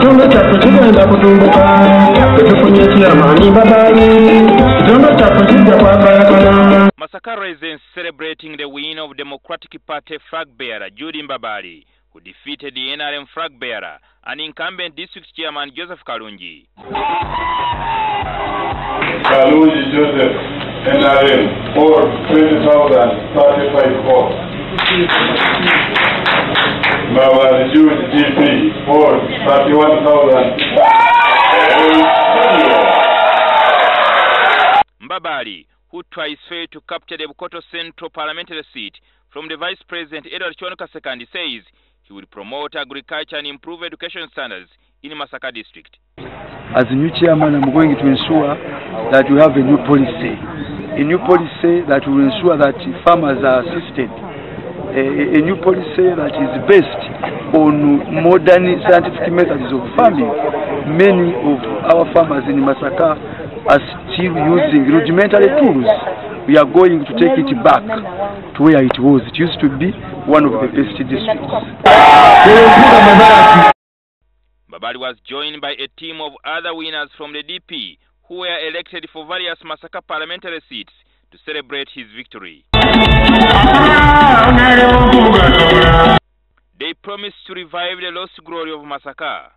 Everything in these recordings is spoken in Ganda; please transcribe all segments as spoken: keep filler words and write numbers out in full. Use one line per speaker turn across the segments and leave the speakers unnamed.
Kitondo chako kigenda kutumbuka tufunye chairman babayi kitondo chako kijja kwakalakana.
Masaka residents celebrating the win of Democratic Party flag bearer Judy Mbabali, who defeated the N R M flag bearer and incumbent district chairman Joseph Kalungi.
Kalungi Joseph, N R M, for twenty thousand thirty-five votes. Mbabali Judy G P, for thirty-one thousand.
Mbabali, who twice failed to capture the Bukoto Central parliamentary seat from the Vice President Edward Chwonoka the second, says he will promote agriculture and improve education standards in Masaka district.
As a new chairman, I'm going to ensure that we have a new policy. A new policy that will ensure that farmers are assisted. A, a new policy that is based on modern scientific methods of farming. Many of our farmers in Masaka are still using rudimentary tools. We are going to take it back to where it was. It used to be one of the best districts.
Mbabali was joined by a team of other winners from the D P who were elected for various Masaka parliamentary seats to celebrate his victory. They promised to revive the lost glory of Masaka.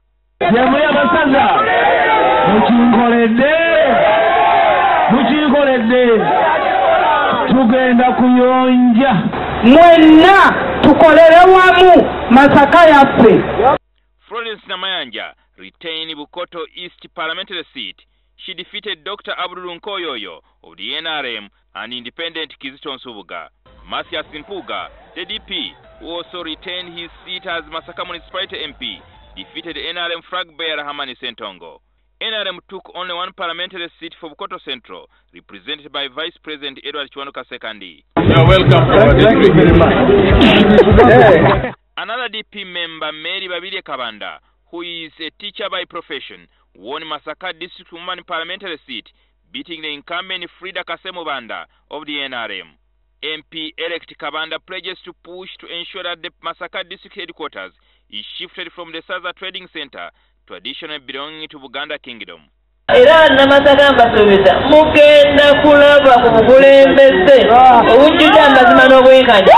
Tugenda kuyonja mwenna tukolere wamu Masaka yaffe.
Florence Namayanja retained Bukoto East parliamentary seat. She defeated Doctor Abdul Nkoyoyo of the N R M and independent Kizito Nsubuga. Marcia Simpuga, the D P, who also retained his seat as Masaka Municipality M P, defeated N R M flag bearer Hamani Sentongo. N R M took only one parliamentary seat for Bukoto Central, represented by Vice President Edward Chwonoka the second.
You're welcome.
Thank you very much.
Another D P member, Mary Babide Kabanda, who is a teacher by profession, won Masaka District Woman parliamentary seat, beating the incumbent Frida Kasemubanda of the N R M. M P-elect Kabanda pledges to push to ensure that the Masaka District headquarters is shifted from the Saza Trading Center, traditionally belonging to Buganda Kingdom.
Era na Masaka mbasubisa mugenda kulaba ku bukulembeze obujjudde amazima n'obwenkanya.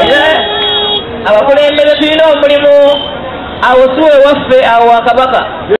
Abakulembeze tulina omulimu awo tuwe waffe awo Kabaka